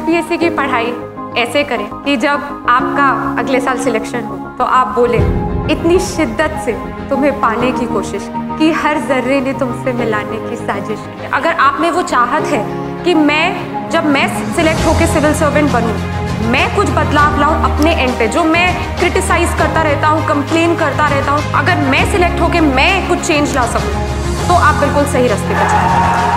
UPSC की पढ़ाई ऐसे करें कि जब आपका अगले साल सिलेक्शन हो तो आप बोले इतनी शिद्दत से तुम्हें पाने की कोशिश की हर जर्रे ने तुमसे मिलाने की साजिश की। अगर आप में वो चाहत है कि जब मैं सिलेक्ट होकर सिविल सर्वेंट बनूं, मैं कुछ बदलाव लाऊं अपने एंड पे, जो मैं क्रिटिसाइज करता रहता हूं, कंप्लेन करता रहता हूं, अगर मैं सिलेक्ट होकर मैं कुछ चेंज ला सकूं तो आप बिल्कुल सही रास्ते पर चलेंगे।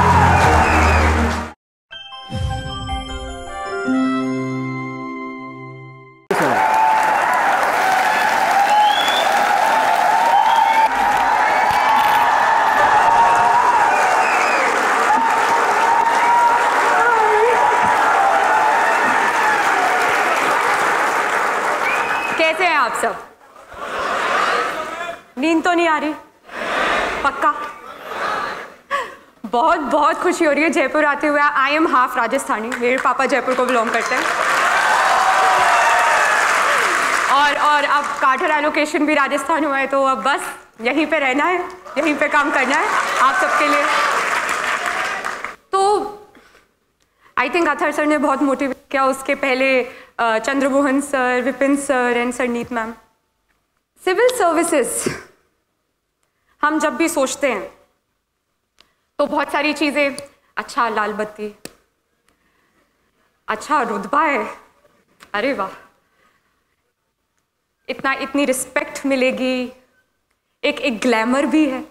कैसे हैं आप सब? नींद तो नहीं आ रही? पक्का? बहुत बहुत खुशी हो रही है जयपुर आते हुए। आई एम हाफ राजस्थानी, मेरे पापा जयपुर को बिलोंग करते हैं और अब कार्टर एलोकेशन भी राजस्थान हुआ है, तो अब बस यहीं पे रहना है, यहीं पे काम करना है आप सबके लिए। तो आई थिंक अथर सर ने बहुत मोटिवेट किया, उसके पहले Chandramohan sir, Vipin sir and Sarneet ma'am. Civil services हम जब भी सोचते हैं तो बहुत सारी चीजें, अच्छा लाल बत्ती, अच्छा रुतबा है, अरे वाह इतनी रिस्पेक्ट मिलेगी, एक ग्लैमर भी है,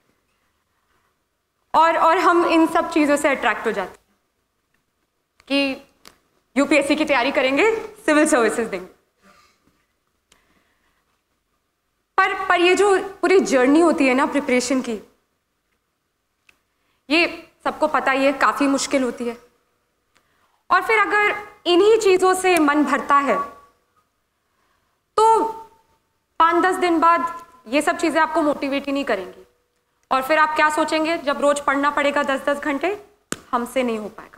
और हम इन सब चीजों से अट्रैक्ट हो जाते हैं कि यूपीएससी की तैयारी करेंगे, सिविल सर्विसेज देंगे। पर ये जो पूरी जर्नी होती है ना प्रिपरेशन की, ये सबको पता ही है काफी मुश्किल होती है। और फिर अगर इन्हीं चीजों से मन भरता है तो 5-10 दिन बाद ये सब चीजें आपको मोटिवेट ही नहीं करेंगी, और फिर आप क्या सोचेंगे, जब रोज पढ़ना पड़ेगा 10-10 घंटे, हमसे नहीं हो पाएगा।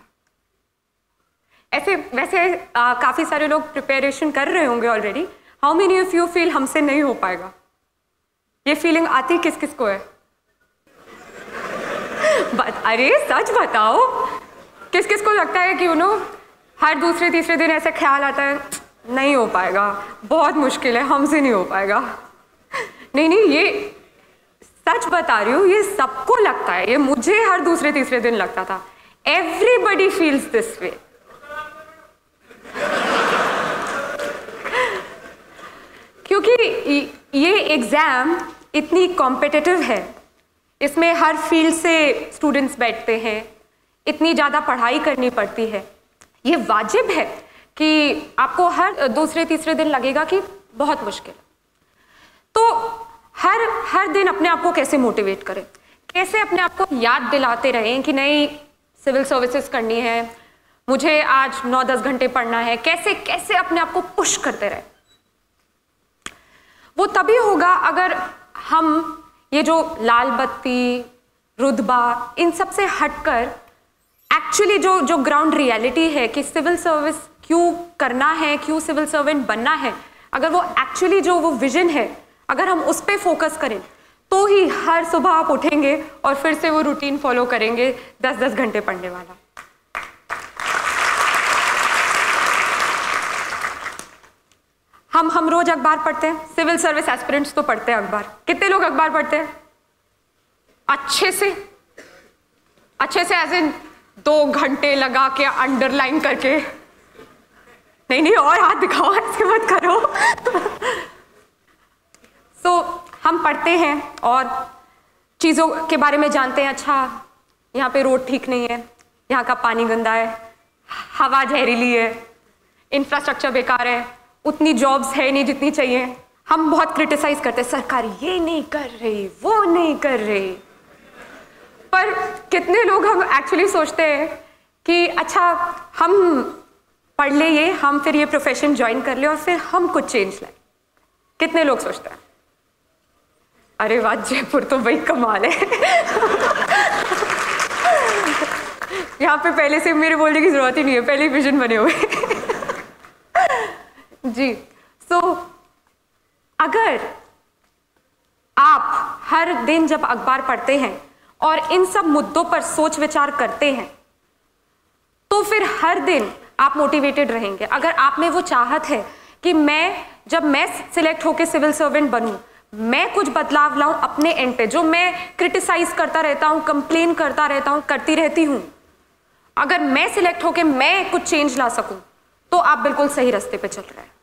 वैसे काफी सारे लोग प्रिपरेशन कर रहे होंगे already. How many of you feel हमसे नहीं हो पाएगा? ये फीलिंग आती किस किस को है? अरे सच बताओ, किस किस को लगता है कि हर दूसरे तीसरे दिन ऐसा ख्याल आता है, नहीं हो पाएगा, बहुत मुश्किल है, हमसे नहीं हो पाएगा? नहीं, ये सच बता रही हूँ, ये सबको लगता है, ये मुझे हर दूसरे तीसरे दिन लगता था। Everybody feels this way. क्योंकि ये एग्जाम इतनी कॉम्पिटिटिव है, इसमें हर फील्ड से स्टूडेंट्स बैठते हैं, इतनी ज़्यादा पढ़ाई करनी पड़ती है, ये वाजिब है कि आपको हर दूसरे तीसरे दिन लगेगा कि बहुत मुश्किल। तो हर दिन अपने आप को कैसे मोटिवेट करें, कैसे अपने आप को याद दिलाते रहें कि नहीं सिविल सर्विसेज करनी है, मुझे आज 9-10 घंटे पढ़ना है, कैसे अपने आप को पुश करते रहें। वो तभी होगा अगर हम ये जो लाल बत्ती, रुतबा, इन सब से हटकर एक्चुअली जो ग्राउंड रियलिटी है कि सिविल सर्विस क्यों करना है, क्यों सिविल सर्वेंट बनना है, अगर वो एक्चुअली जो वो विजन है, अगर हम उस पर फोकस करें तो ही हर सुबह आप उठेंगे और फिर से वो रूटीन फॉलो करेंगे 10-10 घंटे पढ़ने वाला। हम रोज अखबार पढ़ते हैं, सिविल सर्विस एस्पिरेंट्स तो पढ़ते हैं अखबार। कितने लोग अखबार पढ़ते हैं? अच्छे से एज इन 2 घंटे लगा के अंडरलाइन करके? नहीं, और हाथ दिखाओ, ऐसे मत करो। तो हम पढ़ते हैं और चीज़ों के बारे में जानते हैं, अच्छा यहाँ पे रोड ठीक नहीं है, यहाँ का पानी गंदा है, हवा जहरीली है, इंफ्रास्ट्रक्चर बेकार है, उतनी जॉब्स है नहीं जितनी चाहिए। हम बहुत क्रिटिसाइज करते हैं, सरकार ये नहीं कर रही, वो नहीं कर रही। पर कितने लोग हम एक्चुअली सोचते हैं कि अच्छा हम पढ़ ले ये, हम फिर ये प्रोफेशन ज्वाइन कर ले और फिर हम कुछ चेंज लाए? कितने लोग सोचते हैं? अरे वाह, जयपुर तो भाई कमाल है। यहाँ पे पहले से मेरे बोलने की जरूरत ही नहीं है, पहले ही विजन बने हुए। जी, अगर आप हर दिन जब अखबार पढ़ते हैं और इन सब मुद्दों पर सोच विचार करते हैं तो फिर हर दिन आप मोटिवेटेड रहेंगे। अगर आप में वो चाहत है कि जब मैं सिलेक्ट होकर सिविल सर्वेंट बनूं, मैं कुछ बदलाव लाऊं अपने एंड पे, जो मैं क्रिटिसाइज करता रहता हूं, कंप्लेन करता रहता हूं, करती रहती हूं, अगर मैं सिलेक्ट होकर मैं कुछ चेंज ला सकूं तो आप बिल्कुल सही रास्ते पे चल रहे हैं।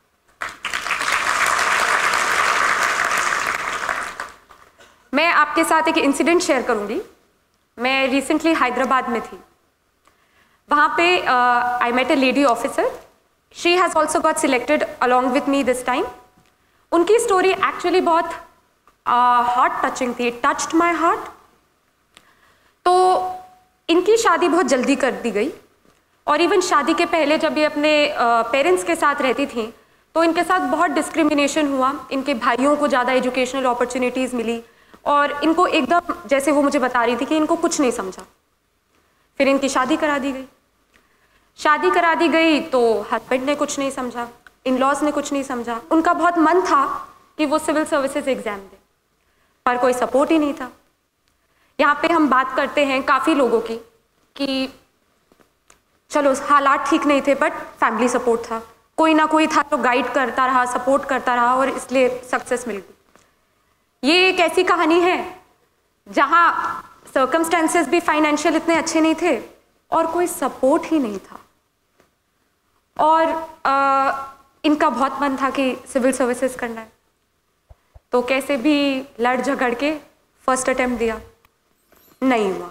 मैं आपके साथ एक इंसिडेंट शेयर करूंगी। मैं रिसेंटली हैदराबाद में थी। वहां पे I met a lady officer. She has also got selected along with me this time. उनकी स्टोरी एक्चुअली बहुत हार्ट टचिंग थी, टच्ड माई हार्ट। तो इनकी शादी बहुत जल्दी कर दी गई, और इवन शादी के पहले जब ये अपने पेरेंट्स के साथ रहती थी तो इनके साथ बहुत डिस्क्रिमिनेशन हुआ। इनके भाइयों को ज़्यादा एजुकेशनल अपॉर्चुनिटीज़ मिली, और इनको एकदम, जैसे वो मुझे बता रही थी, कि इनको कुछ नहीं समझा। फिर इनकी शादी करा दी गई। शादी करा दी गई तो हस्बैंड ने कुछ नहीं समझा, इन लॉज ने कुछ नहीं समझा। उनका बहुत मन था कि वो सिविल सर्विसेज एग्जाम दे, पर कोई सपोर्ट ही नहीं था। यहाँ पे हम बात करते हैं काफ़ी लोगों की कि चलो हालात ठीक नहीं थे बट फैमिली सपोर्ट था, कोई ना कोई था जो गाइड करता रहा, सपोर्ट करता रहा, और इसलिए सक्सेस मिल गई। ये एक ऐसी कहानी है जहाँ सर्कमस्टेंसेस भी फाइनेंशियल इतने अच्छे नहीं थे और कोई सपोर्ट ही नहीं था, और इनका बहुत मन था कि सिविल सर्विसेज करना है। तो कैसे भी लड़ झगड़ के फर्स्ट अटेम्प्ट दिया, नहीं हुआ।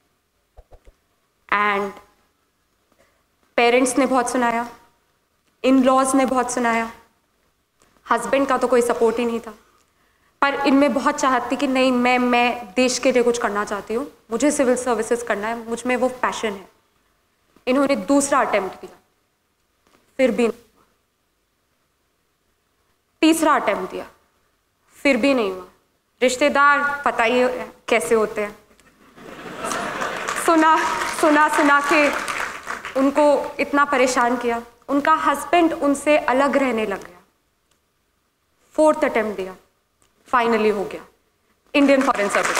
एंड पेरेंट्स ने बहुत सुनाया, इन लॉज ने बहुत सुनाया, हस्बैंड का तो कोई सपोर्ट ही नहीं था। पर इनमें बहुत चाहत थी कि नहीं, मैं देश के लिए कुछ करना चाहती हूँ, मुझे सिविल सर्विसेज करना है, मुझ में वो पैशन है। इन्होंने दूसरा अटेम्प्ट दिया, फिर भी नहीं। तीसरा अटेम्प्ट दिया, फिर भी नहीं हुआ। रिश्तेदार पता ही कैसे होते हैं, सुना के उनको इतना परेशान किया। उनका हस्बैंड उनसे अलग रहने लग गया। फोर्थ अटेम्प्ट दिया, फाइनली हो गया, इंडियन फॉरेन सर्विस।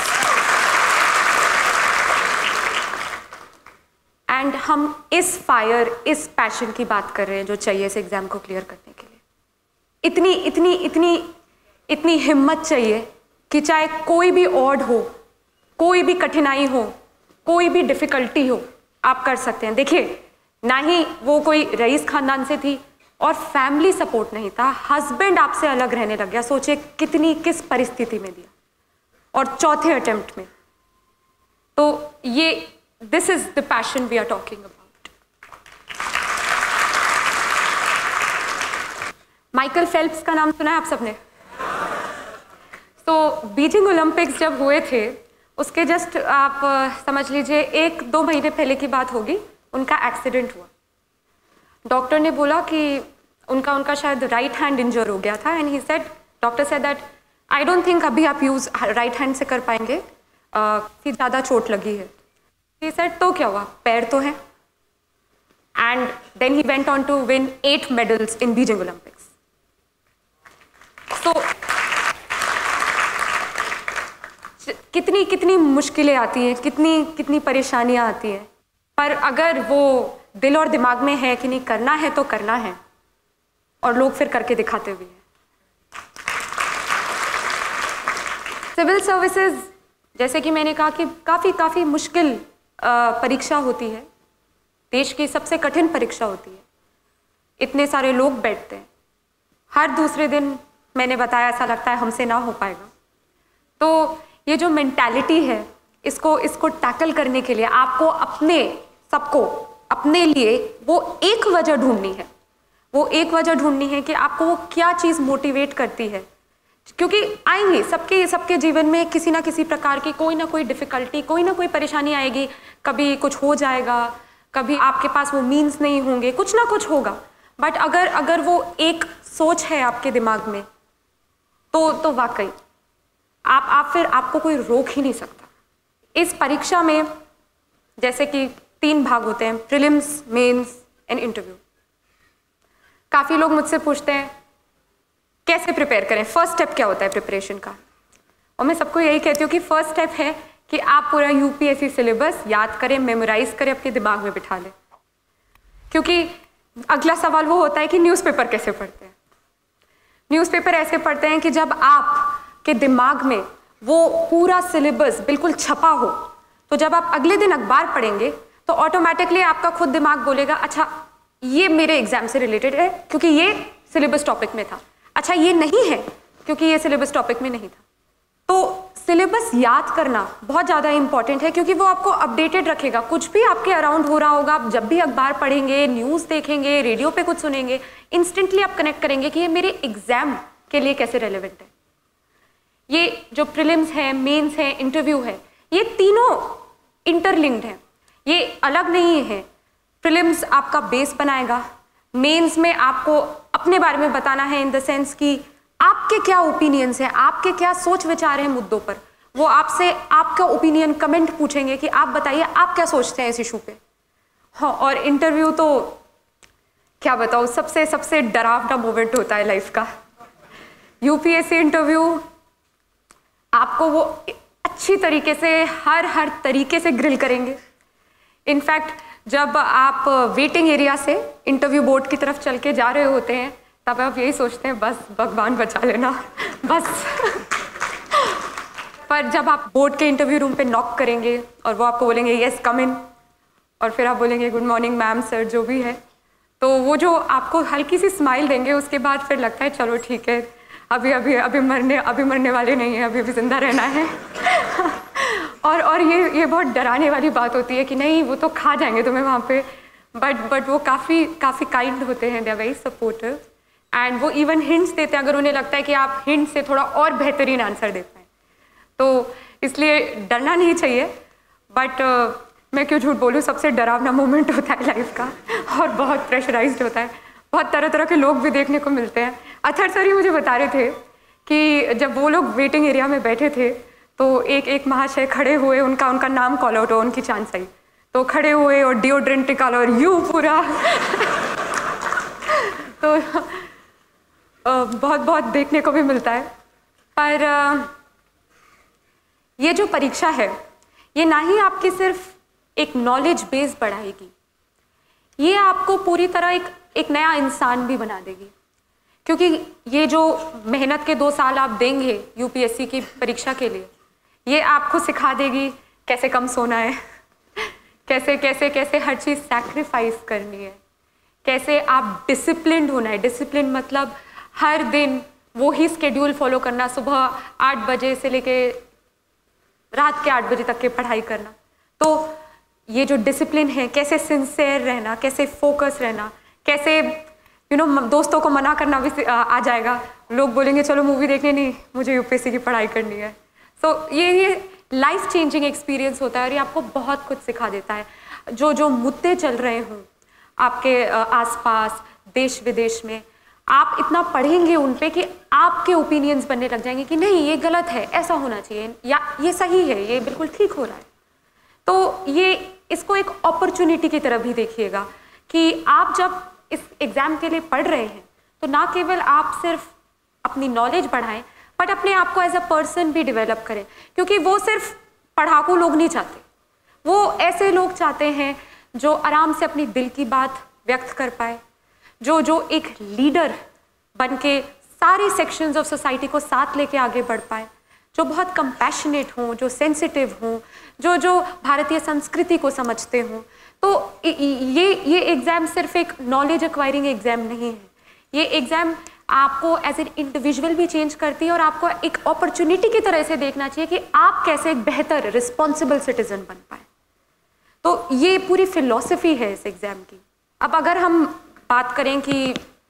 एंड हम इस फायर, इस पैशन की बात कर रहे हैं जो चाहिए इस एग्जाम को क्लियर करने के लिए। इतनी इतनी इतनी इतनी हिम्मत चाहिए कि चाहे कोई भी ऑड हो, कोई भी कठिनाई हो, कोई भी डिफिकल्टी हो, आप कर सकते हैं। देखिए, ना ही वो कोई रईस खानदान से थी और फैमिली सपोर्ट नहीं था, हस्बैंड आपसे अलग रहने लग गया। सोचिए किस परिस्थिति में दिया, और चौथे अटेम्प्ट में। तो ये this is the passion we are talking about. Michael Phelps का नाम सुना है आप सबने? तो बीजिंग ओलंपिक्स जब हुए थे, उसके जस्ट आप समझ लीजिए 1-2 महीने पहले की बात होगी, उनका एक्सीडेंट हुआ। डॉक्टर ने बोला कि उनका शायद राइट हैंड इंजर हो गया था। And he said, doctor said that I don't think अभी आप यूज राइट हैंड से कर पाएंगे, कि ज़्यादा चोट लगी है। ही सेड, तो क्या हुआ, पैर तो है। And then he went on to win 8 medals in Beijing Olympics. तो कितनी मुश्किलें आती हैं, कितनी परेशानियां आती हैं, पर अगर वो दिल और दिमाग में है कि नहीं करना है तो करना है, और लोग फिर करके दिखाते भी हैं। सिविल सर्विसेज, जैसे कि मैंने कहा कि काफ़ी मुश्किल परीक्षा होती है, देश की सबसे कठिन परीक्षा होती है। इतने सारे लोग बैठते हैं, हर दूसरे दिन मैंने बताया ऐसा लगता है हमसे ना हो पाएगा। तो ये जो मेंटालिटी है, इसको टैकल करने के लिए आपको सबको अपने लिए वो एक वजह ढूंढनी है। वो एक वजह ढूंढनी है कि आपको वो क्या चीज़ मोटिवेट करती है। क्योंकि आएंगी सबके जीवन में किसी ना किसी प्रकार की कोई ना कोई डिफ़िकल्टी, कोई ना कोई परेशानी आएगी। कभी कुछ हो जाएगा, कभी आपके पास वो मीन्स नहीं होंगे, कुछ ना कुछ होगा। बट अगर वो एक सोच है आपके दिमाग में, तो वाकई आपको कोई रोक ही नहीं सकता। इस परीक्षा में जैसे कि 3 भाग होते हैं, प्रीलिम्स, मेंस एंड इंटरव्यू। काफ़ी लोग मुझसे पूछते हैं कैसे प्रिपेयर करें, फर्स्ट स्टेप क्या होता है प्रिपरेशन का। और मैं सबको यही कहती हूँ कि फर्स्ट स्टेप है कि आप पूरा यूपीएससी सिलेबस याद करें, मेमोराइज करें, अपने दिमाग में बिठा लें। क्योंकि अगला सवाल वो होता है कि न्यूज़पेपर कैसे पढ़ते हैं। न्यूज़पेपर ऐसे पढ़ते हैं कि जब आपके दिमाग में वो पूरा सिलेबस बिल्कुल छपा हो, तो जब आप अगले दिन अखबार पढ़ेंगे तो ऑटोमेटिकली आपका खुद दिमाग बोलेगा अच्छा ये मेरे एग्जाम से रिलेटेड है क्योंकि ये सिलेबस टॉपिक में था, अच्छा ये नहीं है क्योंकि ये सिलेबस टॉपिक में नहीं था। तो सिलेबस याद करना बहुत ज़्यादा इंपॉर्टेंट है क्योंकि वो आपको अपडेटेड रखेगा। कुछ भी आपके अराउंड हो रहा होगा, आप जब भी अखबार पढ़ेंगे, न्यूज़ देखेंगे, रेडियो पे कुछ सुनेंगे, इंस्टेंटली आप कनेक्ट करेंगे कि ये मेरे एग्जाम के लिए कैसे रेलेवेंट है। ये जो प्रीलिम्स है, मेंस है, इंटरव्यू है, ये तीनों इंटरलिंक्ड हैं, ये अलग नहीं है। प्रीलिम्स आपका बेस बनाएगा, मेंस में आपको अपने बारे में बताना है इन द सेंस कि आपके क्या ओपिनियंस हैं, आपके क्या सोच विचार हैं मुद्दों पर। वो आपसे आपका ओपिनियन कमेंट पूछेंगे कि आप बताइए आप क्या सोचते हैं इस इशू पे। हाँ, और इंटरव्यू तो क्या बताऊँ, सबसे डरावना मोमेंट होता है लाइफ का। यूपीएससी इंटरव्यू आपको वो अच्छी तरीके से हर तरीके से ग्रिल करेंगे। इनफैक्ट जब आप वेटिंग एरिया से इंटरव्यू बोर्ड की तरफ चल के जा रहे होते हैं तब आप यही सोचते हैं बस भगवान बचा लेना बस। पर जब आप बोर्ड के इंटरव्यू रूम पे नॉक करेंगे और वो आपको बोलेंगे यस कम इन, और फिर आप बोलेंगे गुड मॉर्निंग मैम सर जो भी है, तो वो जो आपको हल्की सी स्माइल देंगे उसके बाद फिर लगता है चलो ठीक है अभी मरने वाले नहीं है, अभी जिंदा रहना है। और ये बहुत डराने वाली बात होती है कि नहीं वो तो खा जाएंगे तुम्हें वहाँ पे, बट वो काफ़ी काइंड होते हैं, they are very supportive and वो इवन हिंट्स देते हैं अगर उन्हें लगता है कि आप हिंट से थोड़ा और बेहतरीन आंसर दे पाएँ। तो इसलिए डरना नहीं चाहिए, बट मैं क्यों झूठ बोलूँ, सबसे डरावना मोमेंट होता है लाइफ का और बहुत प्रेशराइज्ड होता है। बहुत तरह के लोग भी देखने को मिलते हैं। अथर सर ही मुझे बता रहे थे कि जब वो लोग वेटिंग एरिया में बैठे थे तो एक महाशय खड़े हुए, उनका नाम कॉल आउट हो, उनकी चांस आई, तो खड़े हुए और डिओड्रेंट निकाला और यूँ पूरा तो बहुत देखने को भी मिलता है। पर ये जो परीक्षा है ये ना ही आपकी सिर्फ एक नॉलेज बेस बढ़ाएगी, ये आपको पूरी तरह एक नया इंसान भी बना देगी। क्योंकि ये जो मेहनत के 2 साल आप देंगे यूपीएससी की परीक्षा के लिए, ये आपको सिखा देगी कैसे कम सोना है, कैसे हर चीज़ सैक्रिफाइस करनी है, कैसे आप डिसिप्लिन्ड होना है। डिसिप्लिन मतलब हर दिन वो ही स्केड्यूल फॉलो करना, सुबह 8 बजे से लेके रात के 8 बजे तक की पढ़ाई करना। तो ये जो डिसिप्लिन है, कैसे सिंसियर रहना, कैसे फोकस रहना, कैसे दोस्तों को मना करना भी आ जाएगा। लोग बोलेंगे चलो मूवी देखने, नहीं मुझे यूपीएससी की पढ़ाई करनी है। तो ये लाइफ चेंजिंग एक्सपीरियंस होता है और ये आपको बहुत कुछ सिखा देता है। जो मुद्दे चल रहे हों आपके आसपास देश विदेश में, आप इतना पढ़ेंगे उन पे कि आपके ओपिनियंस बनने लग जाएंगे कि नहीं ये गलत है, ऐसा होना चाहिए, या ये सही है, ये बिल्कुल ठीक हो रहा है। तो ये इसको एक अपॉर्चुनिटी की तरह भी देखिएगा कि आप जब इस एग्ज़ाम के लिए पढ़ रहे हैं तो ना केवल आप सिर्फ अपनी नॉलेज बढ़ाएं बट अपने आप को एज अ पर्सन भी डेवलप करें। क्योंकि वो सिर्फ पढ़ाकू लोग नहीं चाहते, वो ऐसे लोग चाहते हैं जो आराम से अपनी दिल की बात व्यक्त कर पाए, जो एक लीडर बन के सारे सेक्शंस ऑफ सोसाइटी को साथ लेके आगे बढ़ पाए, जो बहुत कंपैशनेट हों, जो सेंसिटिव हों, जो भारतीय संस्कृति को समझते हों। तो ये एग्ज़ाम सिर्फ एक नॉलेज एक्वायरिंग एग्ज़ाम नहीं है, ये एग्ज़ाम आपको एज एन इंडिविजुअल भी चेंज करती है और आपको एक अपॉर्चुनिटी की तरह से देखना चाहिए कि आप कैसे एक बेहतर रिस्पॉन्सिबल सिटीजन बन पाए। तो ये पूरी फिलॉसफी है इस एग्ज़ाम की। अब अगर हम बात करें कि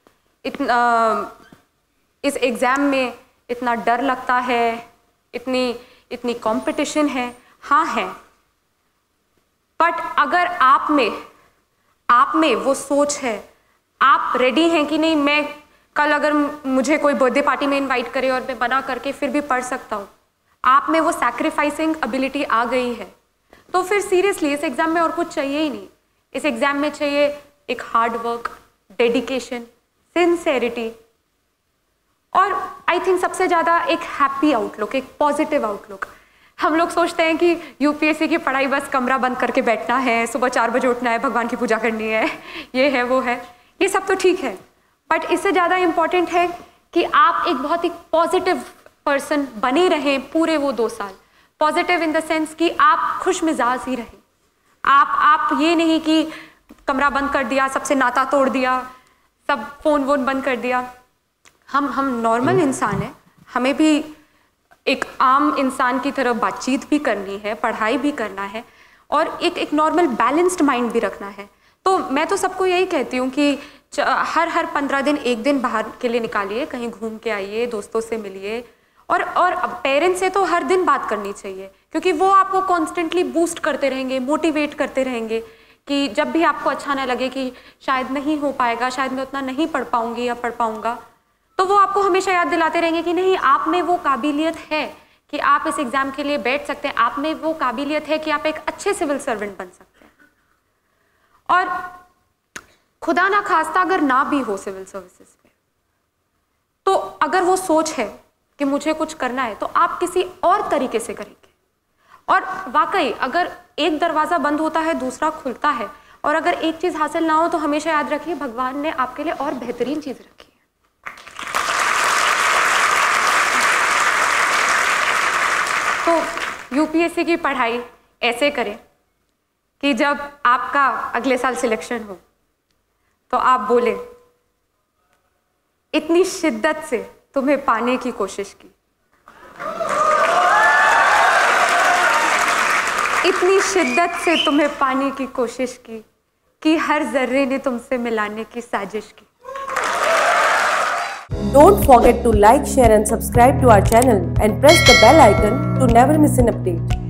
इस एग्ज़ाम में इतना डर लगता है, इतनी कंपटीशन है, हाँ है, बट अगर आप में वो सोच है, आप रेडी हैं कि नहीं मैं कल अगर मुझे कोई बर्थडे पार्टी में इनवाइट करे और मैं बना करके फिर भी पढ़ सकता हूँ, आप में वो सैक्रिफाइसिंग एबिलिटी आ गई है, तो फिर सीरियसली इस एग्ज़ाम में और कुछ चाहिए ही नहीं। इस एग्ज़ाम में चाहिए एक हार्ड वर्क, डेडिकेशन, सिंसेरिटी और आई थिंक सबसे ज़्यादा एक हैप्पी आउटलुक, एक पॉजिटिव आउटलुक। हम लोग सोचते हैं कि यूपीएससी की पढ़ाई बस कमरा बंद करके बैठना है, सुबह 4 बजे उठना है, भगवान की पूजा करनी है, ये है वो है। ये सब तो ठीक है, बट इससे ज़्यादा इम्पॉर्टेंट है कि आप एक बहुत ही पॉजिटिव पर्सन बने रहें पूरे वो 2 साल। पॉजिटिव इन द सेंस कि आप खुश मिजाज ही रहें। आप ये नहीं कि कमरा बंद कर दिया, सबसे नाता तोड़ दिया, सब फोन वोन बंद कर दिया। हम नॉर्मल इंसान हैं, हमें भी एक आम इंसान की तरह बातचीत भी करनी है, पढ़ाई भी करना है और एक नॉर्मल बैलेंस्ड माइंड भी रखना है। तो मैं तो सबको यही कहती हूँ कि हर 15 दिन 1 दिन बाहर के लिए निकालिए, कहीं घूम के आइए, दोस्तों से मिलिए और पेरेंट्स से तो हर दिन बात करनी चाहिए, क्योंकि वो आपको कॉन्स्टेंटली बूस्ट करते रहेंगे, मोटिवेट करते रहेंगे कि जब भी आपको अच्छा ना लगे कि शायद नहीं हो पाएगा, शायद मैं उतना नहीं पढ़ पाऊंगी या पढ़ पाऊंगा, तो वो आपको हमेशा याद दिलाते रहेंगे कि नहीं, आप में वो काबिलियत है कि आप इस एग्ज़ाम के लिए बैठ सकते हैं, आप में वो काबिलियत है कि आप एक अच्छे सिविल सर्वेंट बन सकते हैं। और खुदा ना खास्ता अगर ना भी हो सिविल सर्विसेज में, तो अगर वो सोच है कि मुझे कुछ करना है तो आप किसी और तरीके से करेंगे। और वाकई अगर एक दरवाज़ा बंद होता है दूसरा खुलता है, और अगर एक चीज़ हासिल ना हो तो हमेशा याद रखिए भगवान ने आपके लिए और बेहतरीन चीज़ रखी है। तो यूपीएससी की पढ़ाई ऐसे करें कि जब आपका अगले साल सिलेक्शन हो तो आप बोले, इतनी शिद्दत से तुम्हें पाने की कोशिश की, इतनी शिद्दत से तुम्हें पाने की कोशिश की कि हर जर्रे ने तुमसे मिलाने की साजिश की। Don't forget to like, share and subscribe to our channel and press the bell icon to never miss an update.